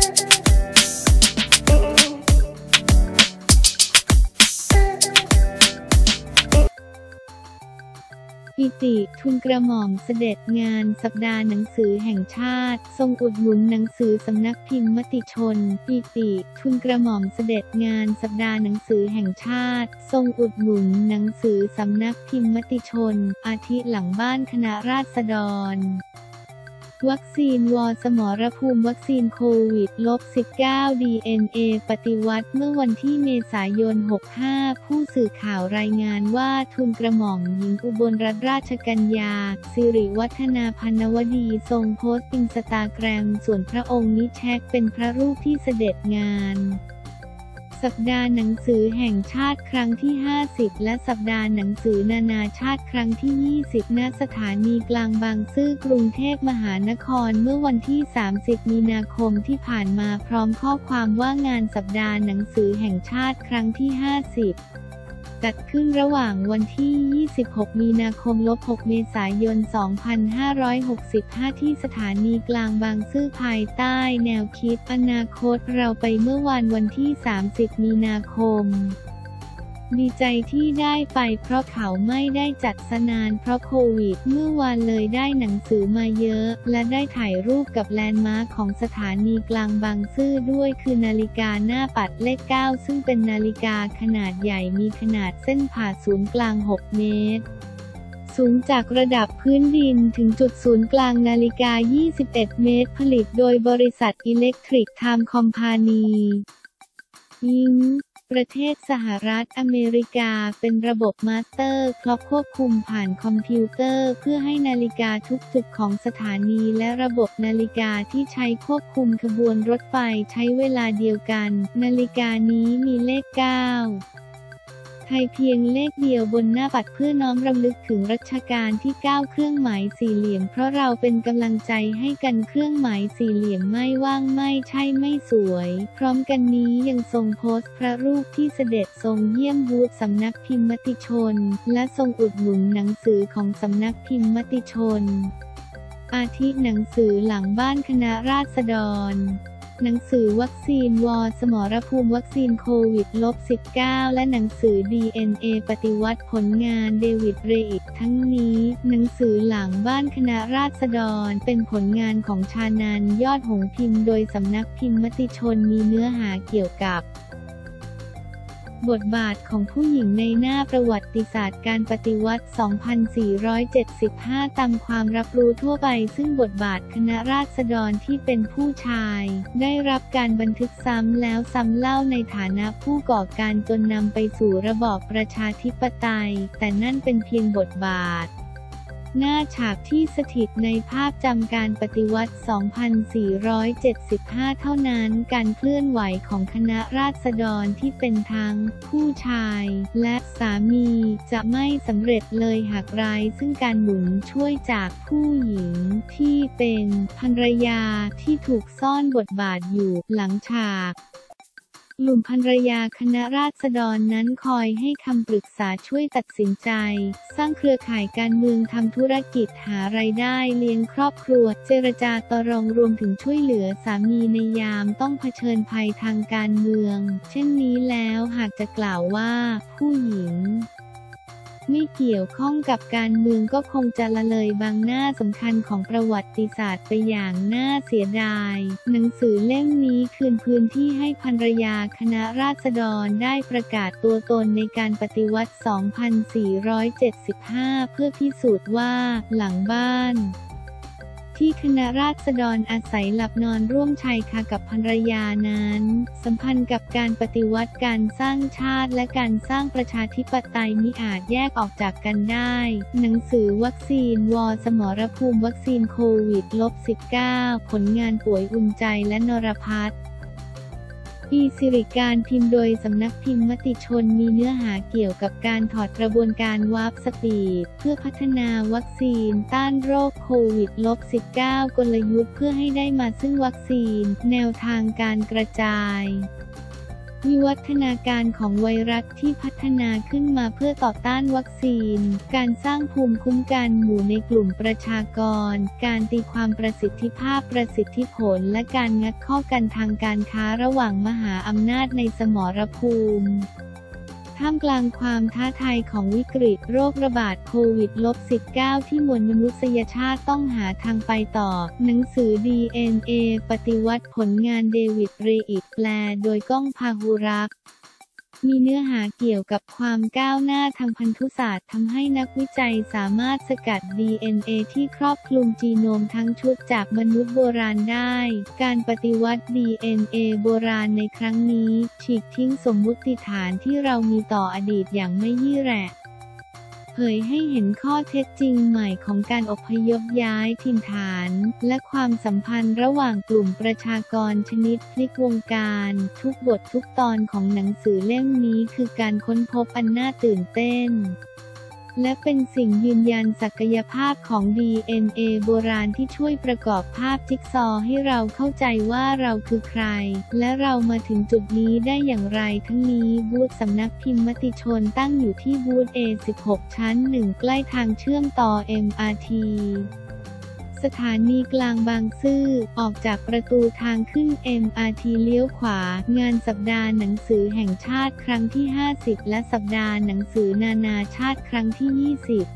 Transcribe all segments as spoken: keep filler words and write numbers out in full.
ปิติทุนกระหม่อมเสด็จงานสัปดาห์หนังสือแห่งชาติทรงอุดหนุนหนังสือสำนักพิมพ์มติชนปิติทุนกระหม่อมเสด็จงานสัปดาห์หนังสือแห่งชาติทรงอุดหนุนหนังสือสำนักพิมพ์มติชนอาทิหลังบ้านคณะราษฎรวัคซีนวสมรภูมิวัคซีนโควิด สิบเก้า ดี เอ็น เอ ปฏิวัติเมื่อวันที่เมษายน หกห้า ผู้สื่อข่าวรายงานว่าทุนกระหม่อมหญิงอุบลรัตนราชกัญญา สิริวัฒนาพรรณวดีทรงโพสต์อินสตาแกรมส่วนพระองค์นิแชกเป็นพระรูปที่เสด็จงานสัปดาห์หนังสือแห่งชาติครั้งที่ ห้าสิบ และสัปดาห์หนังสือนานาชาติครั้งที่ ยี่สิบ ณ สถานีกลางบางซื่อกรุงเทพมหานครเมื่อวันที่ สามสิบ มีนาคมที่ผ่านมาพร้อมข้อความว่างานสัปดาห์หนังสือแห่งชาติครั้งที่ ห้าสิบจัดขึ้นระหว่างวันที่ ยี่สิบหก มีนาคม หก เมษายน สองพันห้าร้อยหกสิบห้า ที่สถานีกลางบางซื่อภายใต้แนวคิดอนาคตเราไปเมื่อวานวันที่ สามสิบ มีนาคมดีใจที่ได้ไปเพราะเขาไม่ได้จัดสนานเพราะโควิดเมื่อวานเลยได้หนังสือมาเยอะและได้ถ่ายรูปกับแลนด์มาร์คของสถานีกลางบางซื่อด้วยคือนาฬิกาหน้าปัดเลขเก้าซึ่งเป็นนาฬิกาขนาดใหญ่มีขนาดเส้นผ่าศูนย์กลางหกเมตรสูงจากระดับพื้นดินถึงจุดศูนย์กลางนาฬิกายี่สิบเอ็ดเมตรผลิตโดยบริษัทอิเล็กทริกไทม์คอมพานีอิงประเทศสหรัฐอเมริกาเป็นระบบมาสเตอร์คล็อกควบคุมผ่านคอมพิวเตอร์เพื่อให้นาฬิกาทุกจุดของสถานีและระบบนาฬิกาที่ใช้ควบคุมขบวนรถไฟใช้เวลาเดียวกันนาฬิกานี้มีเลขเก้าไทยเพียงเลขเดียวบนหน้าปัดเพื่อน้อมรำลึกถึงรัชกาลที่เก้าเครื่องหมายสี่เหลี่ยมเพราะเราเป็นกำลังใจให้กันเครื่องหมายสี่เหลี่ยมไม่ว่างไม่ใช่ไม่สวยพร้อมกันนี้ยังทรงโพสต์พระรูปที่เสด็จทรงเยี่ยมบูธสำนักพิมพ์มติชนและทรงอุดหนุนหนังสือของสำนักพิมพ์มติชนอาทิหนังสือหลังบ้านคณะราษฎรหนังสือวัคซีนวสมรภูมิวัคซีนโควิด สิบเก้า และหนังสือ ดี เอ็น เอ ปฏิวัติผลงานเดวิดเรอิกทั้งนี้หนังสือหลังบ้านคณะราษฎรเป็นผลงานของชานันท์ยอดหงส์พิมพ์โดยสำนักพิมพ์มติชนมีเนื้อหาเกี่ยวกับบทบาทของผู้หญิงในหน้าประวัติศาสตร์การปฏิวัติ สองพันสี่ร้อยเจ็ดสิบห้า ตามความรับรู้ทั่วไปซึ่งบทบาทคณะราษฎรที่เป็นผู้ชายได้รับการบันทึกซ้ำแล้วซ้ำเล่าในฐานะผู้ก่อการจนนำไปสู่ระบอบประชาธิปไตยแต่นั่นเป็นเพียงบทบาทหน้าฉากที่สถิตในภาพจำการปฏิวัติ สองพันสี่ร้อยเจ็ดสิบห้า เท่านั้นการเคลื่อนไหวของคณะราษฎรที่เป็นทั้งผู้ชายและสามีจะไม่สำเร็จเลยหากไร้ซึ่งการหนุนช่วยจากผู้หญิงที่เป็นภรรยาที่ถูกซ่อนบทบาทอยู่หลังฉากกลุ่มภรรยาคณะราษฎรนั้นคอยให้คำปรึกษาช่วยตัดสินใจสร้างเครือข่ายการเมืองทำธุรกิจหารายได้เลี้ยงครอบครัวเจรจาต่อรองรวมถึงช่วยเหลือสามีในยามต้องเผชิญภัยทางการเมืองเช่นนี้แล้วหากจะกล่าวว่าผู้หญิงไม่เกี่ยวข้องกับการเมืองก็คงจะละเลยบางหน้าสำคัญของประวัติศาสตร์ไปอย่างน่าเสียดายหนังสือเล่มนี้คืนพื้นที่ให้ภรรยาคณะราษฎรได้ประกาศตัวตนในการปฏิวัติ สองพันสี่ร้อยเจ็ดสิบห้า เพื่อพิสูจน์ว่าหลังบ้านที่คณะราษฎรอาศัยหลับนอนร่วมชายคากับภรรยานั้นสัมพันธ์กับการปฏิวัติการสร้างชาติและการสร้างประชาธิปไตยมิอาจแยกออกจากกันได้หนังสือวัคซีนวสมรภูมิวัคซีนโควิด สิบเก้า ผลงานป่วยอุ่นใจและนรพัฒน์อีสิริการพิมพ์โดยสำนักพิมพ์มติชนมีเนื้อหาเกี่ยวกับการถอดกระบวนการวาร์ปสปีดเพื่อพัฒนาวัคซีนต้านโรคโควิด สิบเก้า กลยุทธ์เพื่อให้ได้มาซึ่งวัคซีนแนวทางการกระจายวิวัฒนาการของไวรัสที่พัฒนาขึ้นมาเพื่อต่อต้านวัคซีนการสร้างภูมิคุ้มกันหมู่ในกลุ่มประชากรการตีความประสิทธิภาพประสิทธิผลและการงัดข้อกันทางการค้าระหว่างมหาอำนาจในสมรภูมิท่ามกลางความท้าทายของวิกฤตโรคระบาดโควิด สิบเก้า ที่มวลมนุษยชาติต้องหาทางไปต่อหนังสือ ดี เอ็น เอ ปฏิวัติผลงานเดวิด เรอิกแปลโดยก้องพาหุรักษ์มีเนื้อหาเกี่ยวกับความก้าวหน้าทางพันธุศาสตร์ทำให้นักวิจัยสามารถสกัด ดี เอ็น เอ ที่ครอบคลุมจีโนมทั้งชุดจากมนุษย์โบราณได้การปฏิวัติ ดี เอ็น เอ โบราณในครั้งนี้ฉีกทิ้งสมมุติฐานที่เรามีต่ออดีตอย่างไม่ยี่แหร่เผยให้เห็นข้อเท็จจริงใหม่ของการอพยพย้ายถิ่นฐานและความสัมพันธ์ระหว่างกลุ่มประชากรชนิดพลิกวงการทุกบททุกตอนของหนังสือเล่มนี้คือการค้นพบอันน่าตื่นเต้นและเป็นสิ่งยืนยันศักยภาพของ ดี เอ็น เอ โบราณที่ช่วยประกอบภาพจิ๊กซอว์ให้เราเข้าใจว่าเราคือใครและเรามาถึงจุดนี้ได้อย่างไรทั้งนี้บูธสำนักพิมพ์มติชนตั้งอยู่ที่บูธ เอ สิบหก ชั้น หนึ่ง ใกล้ทางเชื่อมต่อ เอ็ม อาร์ ที สถานีกลางบางซื่อออกจากประตูทางขึ้น เอ็ม อาร์ ที เลี้ยวขวางานสัปดาห์หนังสือแห่งชาติครั้งที่ ห้าสิบ และสัปดาห์หนังสือนานาชาติครั้งที่ ยี่สิบ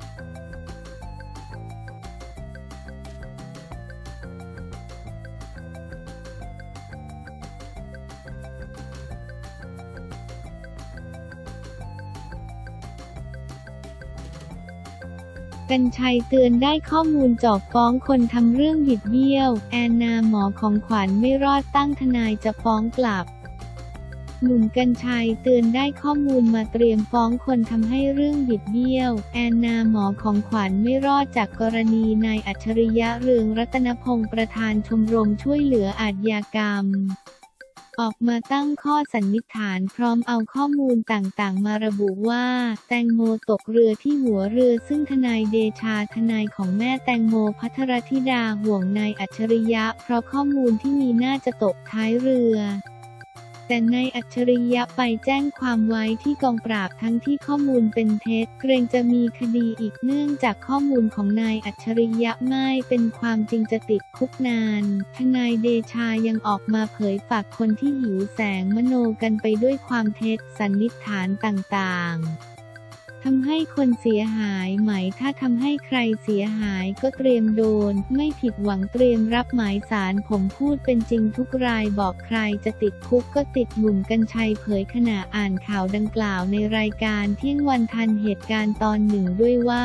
กรรชัยเตือนได้ข้อมูลจอกฟ้องคนทำเรื่องบิดเบี้ยวแอนนาหมอของขวัญไม่รอดตั้งทนายจะฟ้องกลับหนุ่มกรรชัยเตือนได้ข้อมูลมาเตรียมฟ้องคนทำให้เรื่องบิดเบี้ยวแอนนาหมอของขวัญไม่รอดจากกรณีนายอัจฉริยะเรืองรัตนพงศ์ประธานชมรมช่วยเหลืออาชญากรรมออกมาตั้งข้อสันนิษฐานพร้อมเอาข้อมูลต่างๆมาระบุว่าแตงโมตกเรือที่หัวเรือซึ่งทนายเดชาทนายของแม่แตงโมภัทรธิดาห่วงนายอัจฉริยะเพราะข้อมูลที่มีน่าจะตกท้ายเรือแต่นายอัจฉริยะไปแจ้งความไว้ที่กองปราบทั้งที่ข้อมูลเป็นเท็จเกรงจะมีคดีอีกเนื่องจากข้อมูลของนายอัจฉริยะไม่เป็นความจริงจะติดคุกนานทนายเดชายังออกมาเผยฝากคนที่หิวแสงมโนกันไปด้วยความเท็จสันนิษฐานต่างๆทำให้คนเสียหายไหมถ้าทำให้ใครเสียหายก็เตรียมโดนไม่ผิดหวังเตรียมรับหมายสารผมพูดเป็นจริงทุกรายบอกใครจะติดคุกก็ติดหนุ่มกรรชัยเผยขณะอ่านข่าวดังกล่าวในรายการเที่ยงวันทันเหตุการณ์ตอนหนึ่งด้วยว่า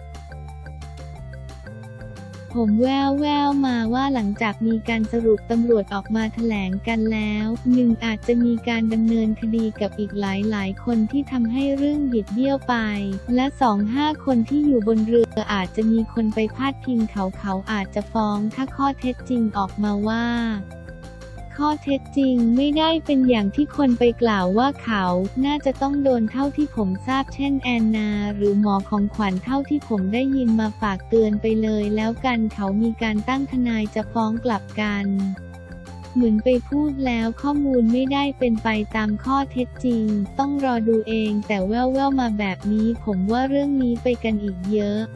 ผมแววแววมาว่าหลังจากมีการสรุปตำรวจออกมาแถลงกันแล้วหนึ่งอาจจะมีการดำเนินคดีกับอีกหลายๆคนที่ทำให้เรื่องบิดเบี้ยวไปและสองห้าคนที่อยู่บนเรืออาจจะมีคนไปพาดพิงเขาเขาอาจจะฟ้องถ้าข้อเท็จจริงออกมาว่าข้อเท็จจริงไม่ได้เป็นอย่างที่คนไปกล่าวว่าเขาน่าจะต้องโดนเท่าที่ผมทราบเช่นแอนนาหรือหมอของขวัญเท่าที่ผมได้ยินมาฝากเตือนไปเลยแล้วกันเขามีการตั้งทนายจะฟ้องกลับกันเหมือนไปพูดแล้วข้อมูลไม่ได้เป็นไปตามข้อเท็จจริงต้องรอดูเองแต่แว่วๆมาแบบนี้ผมว่าเรื่องนี้ไปกันอีกเยอะ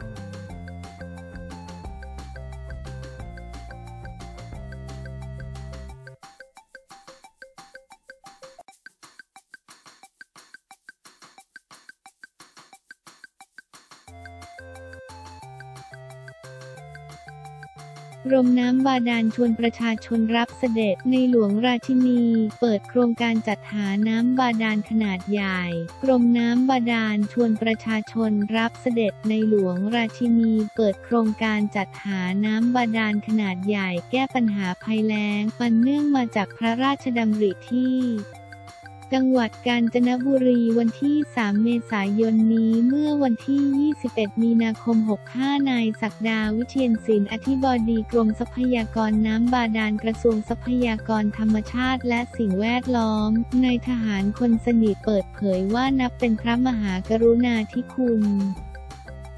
กรมน้ำบาดาลชวนประชาชนรับเสด็จในหลวงราชินีเปิดโครงการจัดหาน้ำบาดาลขนาดใหญ่กรมน้ำบาดาลชวนประชาชนรับเสด็จในหลวงราชินีเปิดโครงการจัดหาน้ำบาดาลขนาดใหญ่แก้ปัญหาภัยแล้งอันเนื่องมาจากพระราชดำริที่จังหวัดกาญจนบุรีวันที่สามเมษายนนี้เมื่อวันที่ยี่สิบเอ็ดมีนาคมหกห้านายศักดาวิเชียรศิลป์อธิบดีกรมทรัพยากรน้ำบาดาลกระทรวงทรัพยากรธรรมชาติและสิ่งแวดล้อมนายทหารคนสนิทเปิดเผยว่านับเป็นพระมหากรุณาธิคุณ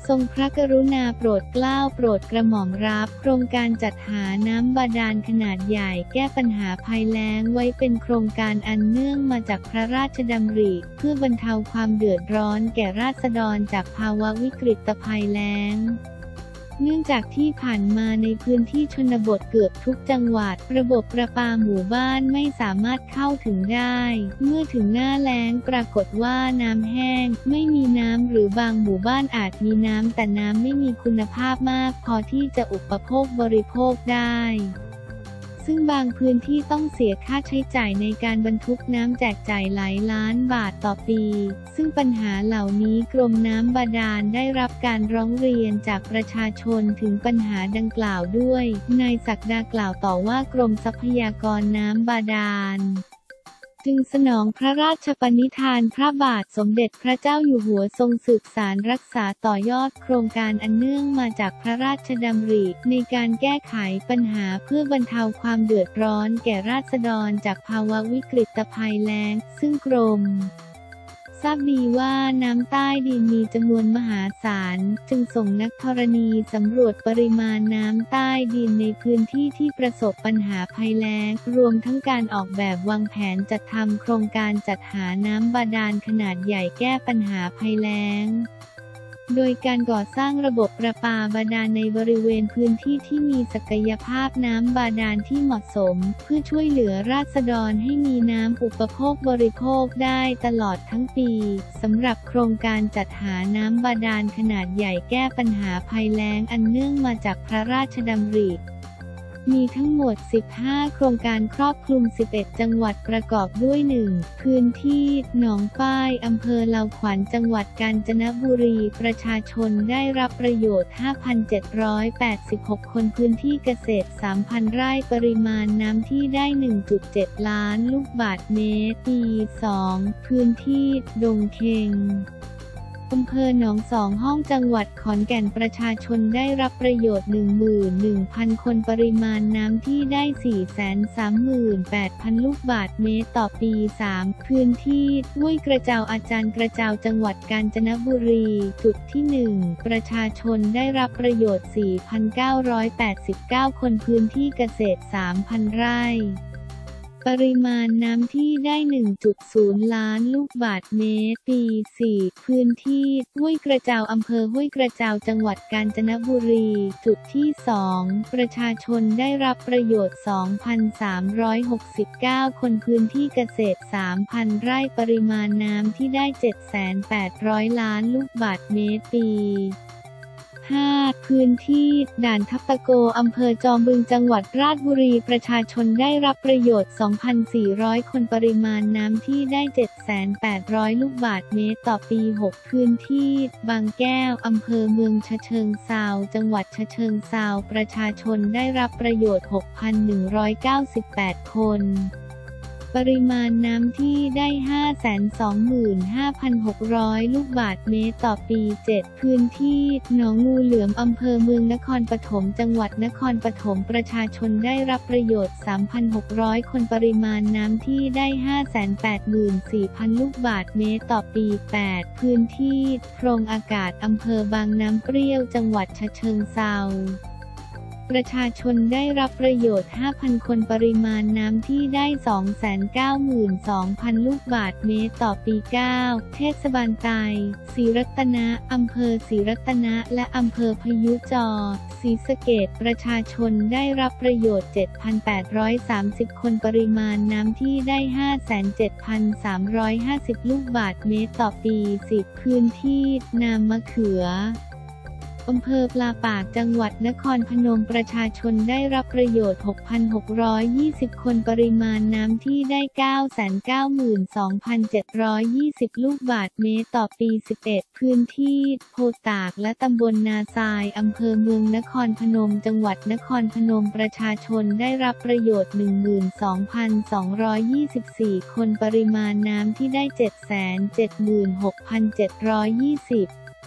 ทรงพระกรุณาโปรดเกล้าโปรดกระหม่อมรับโครงการจัดหาน้ำบาดาลขนาดใหญ่แก้ปัญหาภัยแล้งไว้เป็นโครงการอันเนื่องมาจากพระราชดำริเพื่อบรรเทาความเดือดร้อนแก่ราษฎรจากภาวะวิกฤตภัยแล้งเนื่องจากที่ผ่านมาในพื้นที่ชนบทเกือบทุกจังหวัดระบบประปาหมู่บ้านไม่สามารถเข้าถึงได้เมื่อถึงหน้าแล้งปรากฏว่าน้ำแห้งไม่มีน้ำหรือบางหมู่บ้านอาจมีน้ำแต่น้ำไม่มีคุณภาพมากพอที่จะอุปโภคบริโภคได้ซึ่งบางพื้นที่ต้องเสียค่าใช้จ่ายในการบรรทุกน้ำแจกจ่ายหลายล้านบาทต่อปีซึ่งปัญหาเหล่านี้กรมน้ำบาดาลได้รับการร้องเรียนจากประชาชนถึงปัญหาดังกล่าวด้วยนายศักดากล่าวต่อว่ากรมทรัพยากรน้ำบาดาลจึงสนองพระราชปณิธานพระบาทสมเด็จพระเจ้าอยู่หัวทรงสืบสานรักษาต่อยอดโครงการอันเนื่องมาจากพระราชดำริในการแก้ไขปัญหาเพื่อบรรเทาความเดือดร้อนแก่ราษฎรจากภาวะวิกฤตภัยแล้งซึ่งกรมทราบดีว่าน้ำใต้ดินมีจำนวนมหาศาลจึงส่งนักธรณีสำรวจปริมาณน้ำใต้ดินในพื้นที่ที่ประสบปัญหาภัยแล้งรวมทั้งการออกแบบวางแผนจัดทำโครงการจัดหาน้ำบาดาลขนาดใหญ่แก้ปัญหาภัยแล้งโดยการก่อสร้างระบบประปาบาดาลในบริเวณพื้นที่ที่มีศักยภาพน้ำบาดาลที่เหมาะสมเพื่อช่วยเหลือราษฎรให้มีน้ำอุปโภคบริโภคได้ตลอดทั้งปีสำหรับโครงการจัดหาน้ำบาดาลขนาดใหญ่แก้ปัญหาภัยแล้งอันเนื่องมาจากพระราชดำริมีทั้งหมดสิบห้าโครงการครอบคลุมสิบเอ็ดจังหวัดประกอบด้วย หนึ่ง พื้นที่หนองป้ายอำเภอเลาขวัญจังหวัดกาญจนบุรีประชาชนได้รับประโยชน์ ห้าพันเจ็ดร้อยแปดสิบหก คนพื้นที่เกษตร สามพัน ไร่ปริมาณน้ำที่ได้ หนึ่งจุดเจ็ด ล้านลูกบาศก์เมตรปี สอง พื้นที่ดงเค็งอำเภอหนองสองห้องจังหวัดขอนแก่นประชาชนได้รับประโยชน์ หนึ่งหมื่นหนึ่งพัน คนปริมาณน้ำที่ได้ สี่แสนสามหมื่นแปดพัน ลูกบาศก์เมตรต่อปี สาม พื้นที่ห้วยกระเจ้าอาจารย์กระเจ้าจังหวัดกาญจนบุรีจุดที่ หนึ่ง ประชาชนได้รับประโยชน์ สี่พันเก้าร้อยแปดสิบเก้า คนพื้นที่เกษตร สามพัน ไร่ปริมาณน้ำที่ได้ หนึ่งจุดศูนย์ ล้านลูกบาศก์เมตรปี สี่ พื้นที่ห้วยกระเจ้าอำเภอห้วยกระเจ้าจังหวัดกาญจนบุรีจุดที่ สอง ประชาชนได้รับประโยชน์ สองพันสามร้อยหกสิบเก้า คนพื้นที่เกษตร สามพัน ไร่ปริมาณน้ำที่ได้ เจ็ดแสนแปดร้อย ล้านลูกบาศก์เมตรปี ห้า พื้นที่ด่านทับตะโกอำเภอจอมบึงจังหวัดราษฎร์บุรีประชาชนได้รับประโยชน์ สองพันสี่ร้อย คนปริมาณน้ำที่ได้ เจ็ดแสนแปดร้อย ลูกบาศก์เมตรต่อปี หก พื้นที่บางแก้วอำเภอเมืองฉะเชิงเทราจังหวัดฉะเชิงเทราประชาชนได้รับประโยชน์ หกพันหนึ่งร้อยเก้าสิบแปด คนปริมาณน้ำที่ได้ ห้าแสนสองหมื่นห้าพันหกร้อย ลูกบาศก์เมตรต่อปี เจ็ด พื้นที่หนองงูเหลือมอำเภอเมืองนครปฐมจังหวัดนครปฐมประชาชนได้รับประโยชน์ สามพันหกร้อย คนปริมาณน้ำที่ได้ ห้าแสนแปดหมื่นสี่พัน ลูกบาศก์เมตรต่อปี แปด พื้นที่โพรงอากาศอำเภอบางน้ำเปรี้ยวจังหวัดฉะเชิงเทราประชาชนได้รับประโยชน์ ห้าพัน คนปริมาณน้ำที่ได้ สองแสนเก้าหมื่นสองพัน ลูกบาศก์เมตรต่อปี เก้า เทศบาลไตรศรีรัตนะอำเภอศรีรัตนะและอำเภอพยุจอศรีสะเกษประชาชนได้รับประโยชน์ เจ็ดพันแปดร้อยสามสิบ คนปริมาณน้ำที่ได้ ห้าแสนเจ็ดพันสามร้อยห้าสิบ ลูกบาศก์เมตรต่อปี สิบ พื้นที่นามมะเขืออำเภอปลาปากจังหวัดนครพนมประชาชนได้รับประโยชน์ หกพันหกร้อยยี่สิบ คนปริมาณน้ำที่ได้ เก้าแสนเก้าหมื่นสองพันเจ็ดร้อยยี่สิบ ลูกบาศก์เมตรต่อปี สิบเอ็ด พื้นที่โพตากและตำบลนาทรายอำเภอเมืองนครพนมจังหวัดนครพนมประชาชนได้รับประโยชน์ หนึ่งหมื่นสองพันสองร้อยยี่สิบสี่ คนปริมาณน้ำที่ได้ เจ็ดแสนเจ็ดหมื่นหกพันเจ็ดร้อยยี่สิบ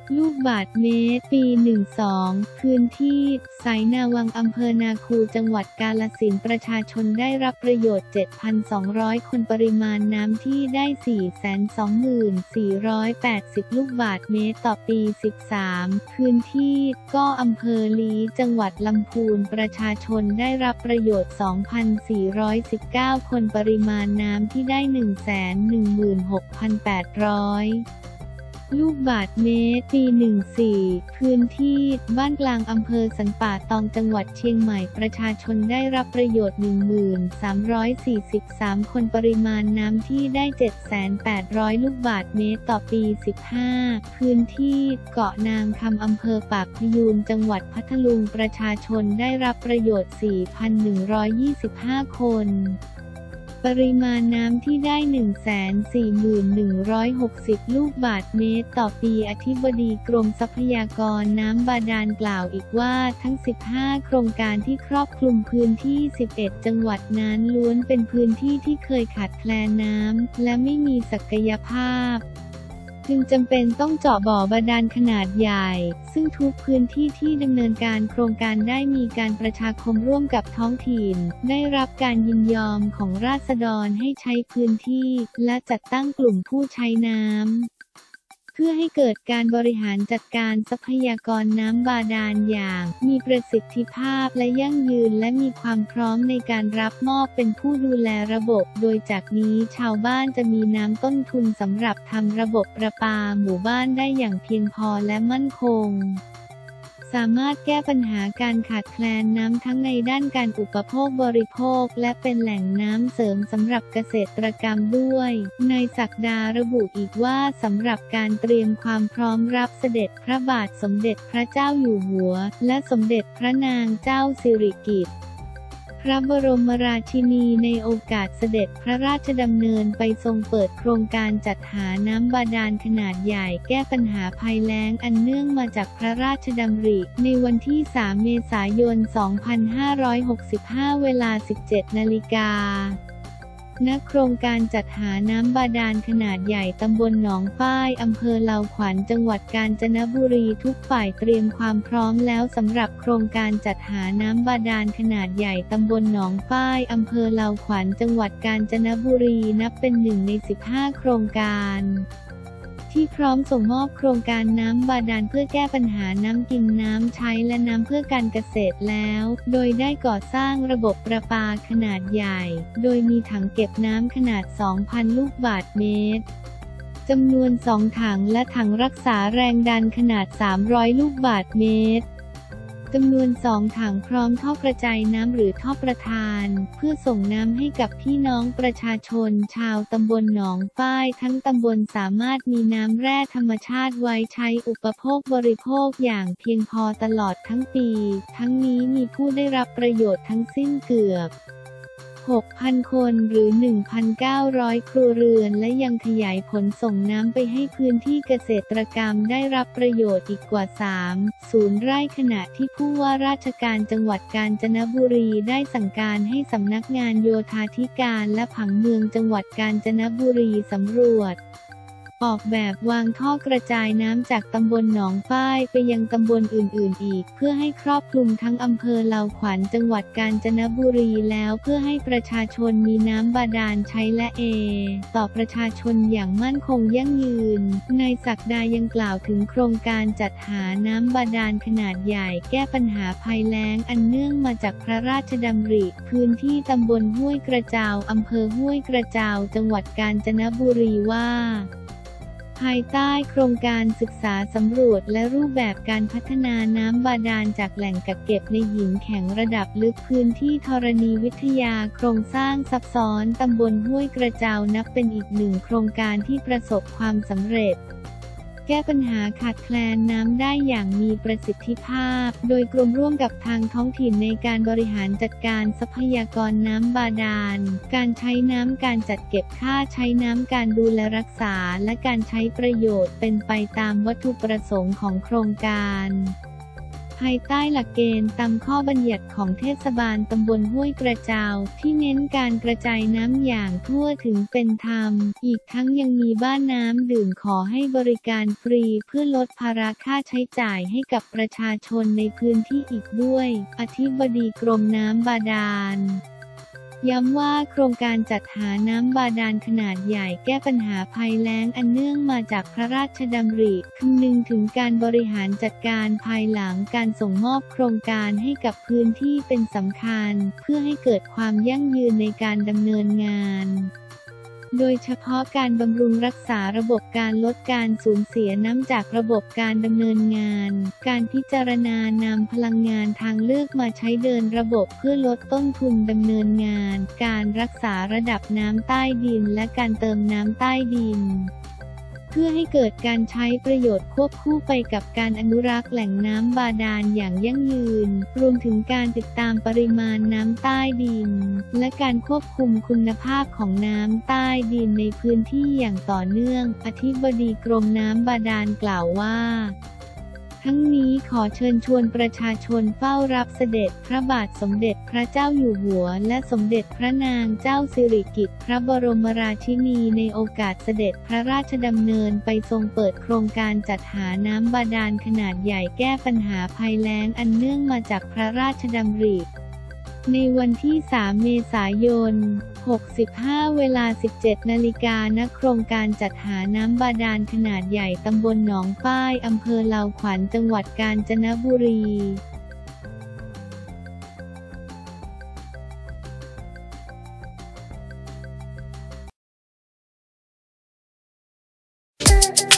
ลูกบาศก์เมตรปี หนึ่งสอง พื้นที่ไสนาวังอำเภอนาคูจังหวัดกาฬสินธุ์ประชาชนได้รับประโยชน์ เจ็ดพันสองร้อย คนปริมาณน้ำที่ได้ สี่แสนสองหมื่นสี่ร้อยแปดสิบ ลูกบาศก์เมตรต่อปี สิบสาม พื้นที่ก็อำเภอลีจังหวัดลำพูนประชาชนได้รับประโยชน์ สองพันสี่ร้อยสิบเก้า คนปริมาณน้ำที่ได้ หนึ่งแสนหนึ่งหมื่นหกพันแปดร้อยลูกบาศก์เมตรปี หนึ่งสี่ พื้นที่บ้านกลางอำเภอสันป่าตองจังหวัดเชียงใหม่ประชาชนได้รับประโยชน์ หนึ่งหมื่นสามร้อยสี่สิบสาม คนปริมาณน้ำที่ได้ เจ็ดแสนแปดร้อย ลูกบาศก์เมตรต่อปี สิบห้า พื้นที่เกาะนางคำอำเภอปากพยูนจังหวัดพัทลุงประชาชนได้รับประโยชน์ สี่พันหนึ่งร้อยยี่สิบห้า คนปริมาณน้ำที่ได้ หนึ่งแสนสี่หมื่นหนึ่งร้อยหกสิบ ลูกบาศก์เมตรต่อปีอธิบดีกรมทรัพยากรน้ำบาดาลกล่าวอีกว่าทั้ง สิบห้า โครงการที่ครอบคลุมพื้นที่ สิบเอ็ด จังหวัดนั้นล้วนเป็นพื้นที่ที่เคยขาดแคลนน้ำและไม่มีศักยภาพจึงจำเป็นต้องเจาะบ่อบาดาลขนาดใหญ่ซึ่งทุกพื้นที่ที่ดำเนินการโครงการได้มีการประชาคมร่วมกับท้องถิ่นได้รับการยินยอมของราษฎรให้ใช้พื้นที่และจัดตั้งกลุ่มผู้ใช้น้ำเพื่อให้เกิดการบริหารจัดการทรัพยากรน้ำบาดาลอย่างมีประสิทธิภาพและยั่งยืนและมีความพร้อมในการรับมอบเป็นผู้ดูแลระบบโดยจากนี้ชาวบ้านจะมีน้ำต้นทุนสำหรับทำระบบประปาหมู่บ้านได้อย่างเพียงพอและมั่นคงสามารถแก้ปัญหาการขาดแคลนน้ำทั้งในด้านการอุปโภคบริโภคและเป็นแหล่งน้ำเสริมสำหรับเกษตรกรรมด้วยนายศักดาระบุอีกว่าสำหรับการเตรียมความพร้อมรับเสด็จพระบาทสมเด็จพระเจ้าอยู่หัวและสมเด็จพระนางเจ้าสิริกิติ์พระบรมราชินีในโอกาสเสด็จพระราชดำเนินไปทรงเปิดโครงการจัดหาน้ำบาดาลขนาดใหญ่แก้ปัญหาภัยแล้งอันเนื่องมาจากพระราชดำริในวันที่ สาม เมษายน สองพันห้าร้อยหกสิบห้า เวลา สิบเจ็ด นาฬิกาณ โครงการจัดหาน้ำบาดาลขนาดใหญ่ตำบลหนองฝ้ายอำเภอเลาขวัญจังหวัดกาญจนบุรีทุกฝ่ายเตรียมความพร้อมแล้วสำหรับโครงการจัดหาน้ำบาดาลขนาดใหญ่ตำบลหนองฝ้ายอำเภอเลาขวัญจังหวัดกาญจนบุรีนับเป็นหนึ่งใน สิบห้า โครงการที่พร้อมส่งมอบโครงการน้ำบาดาลเพื่อแก้ปัญหาน้ำกินน้ำใช้และน้ำเพื่อการเกษตรแล้วโดยได้ก่อสร้างระบบประปาขนาดใหญ่โดยมีถังเก็บน้ำขนาด สองพัน ลูกบาศก์เมตรจำนวนสองถังและถังรักษาแรงดันขนาด สามร้อย ลูกบาศก์เมตรจำนวนสองถังพร้อมท่อกระจายน้ำหรือท่อประทานเพื่อส่งน้ำให้กับพี่น้องประชาชนชาวตำบลหนองฝ้ายทั้งตำบลสามารถมีน้ำแร่ธรรมชาติไว้ใช้อุปโภคบริโภคอย่างเพียงพอตลอดทั้งปีทั้งนี้มีผู้ได้รับประโยชน์ทั้งสิ้นเกือบหกพัน คนหรือ หนึ่งพันเก้าร้อย ครัวเรือนและยังขยายผลส่งน้ำไปให้พื้นที่เกษตรกรรมได้รับประโยชน์อีกกว่า สาม ศูนย์ ไร่ขณะที่ผู้ว่าราชการจังหวัดกาญจนบุรีได้สั่งการให้สำนักงานโยธาธิการและผังเมืองจังหวัดกาญจนบุรีสำรวจออกแบบวางท่อกระจายน้ำจากตำบลหนองฝ้ายไปยังตำบลอื่นๆอีกเพื่อให้ครอบคลุมทั้งอำเภอเลาขวัญจังหวัดกาญจนบุรีแล้วเพื่อให้ประชาชนมีน้ำบาดาลใช้และเอต่อประชาชนอย่างมั่นคงยั่งยืนนายศักดายังกล่าวถึงโครงการจัดหาน้ำบาดาลขนาดใหญ่แก้ปัญหาภัยแล้งอันเนื่องมาจากพระราชดำริพื้นที่ตำบลห้วยกระเจ้าอำเภอห้วยกระเจ้าจังหวัดกาญจนบุรีว่าภายใต้โครงการศึกษาสำรวจและรูปแบบการพัฒนาน้ำบาดาลจากแหล่งกักเก็บในหินแข็งระดับลึกพื้นที่ธรณีวิทยาโครงสร้างซับซ้อนตำบลห้วยกระเจ้านับเป็นอีกหนึ่งโครงการที่ประสบความสำเร็จแก้ปัญหาขาดแคลนน้ำได้อย่างมีประสิทธิภาพโดยกรมร่วมกับทางท้องถิ่นในการบริหารจัดการทรัพยากรน้ำบาดาลการใช้น้ำการจัดเก็บค่าใช้น้ำการดูแลรักษาและการใช้ประโยชน์เป็นไปตามวัตถุประสงค์ของโครงการภายใต้หลักเกณฑ์ตามข้อบัญญัติของเทศบาลตำบลห้วยกระเจ้าที่เน้นการกระจายน้ำอย่างทั่วถึงเป็นธรรมอีกทั้งยังมีบ้านน้ำดื่มขอให้บริการฟรีเพื่อลดภาระค่าใช้จ่ายให้กับประชาชนในพื้นที่อีกด้วยอธิบดีกรมน้ำบาดาลย้ำว่าโครงการจัดหาน้ำบาดาลขนาดใหญ่แก้ปัญหาภัยแล้งอันเนื่องมาจากพระราชดำริคำนึงถึงการบริหารจัดการภายหลังการส่งมอบโครงการให้กับพื้นที่เป็นสำคัญเพื่อให้เกิดความยั่งยืนในการดำเนินงานโดยเฉพาะการบำรุงรักษาระบบการลดการสูญเสียน้ำจากระบบการดำเนินงานการพิจารณานำพลังงานทางเลือกมาใช้เดินระบบเพื่อลดต้นทุนดำเนินงานการรักษาระดับน้ำใต้ดินและการเติมน้ำใต้ดินเพื่อให้เกิดการใช้ประโยชน์ควบคู่ไปกับการอนุรักษ์แหล่งน้ำบาดาลอย่างยั่งยืนรวมถึงการติดตามปริมาณน้ำใต้ดินและการควบคุมคุณภาพของน้ำใต้ดินในพื้นที่อย่างต่อเนื่องอธิบดีกรมน้ำบาดาลกล่าวว่าทั้งนี้ขอเชิญชวนประชาชนเฝ้ารับเสด็จพระบาทสมเด็จพระเจ้าอยู่หัวและสมเด็จพระนางเจ้าสิริกิติ์พระบรมราชินีในโอกาสเสด็จพระราชดำเนินไปทรงเปิดโครงการจัดหาน้ำบาดาลขนาดใหญ่แก้ปัญหาภัยแล้งอันเนื่องมาจากพระราชดำริในวันที่สามเมษายนหกสิบห้าเวลา สิบเจ็ดนาฬิกา ณ โครงการจัดหาน้ำบาดาลขนาดใหญ่ตำบลหนองป้ายอำเภอเลาขวัญจังหวัดกาญจนบุรี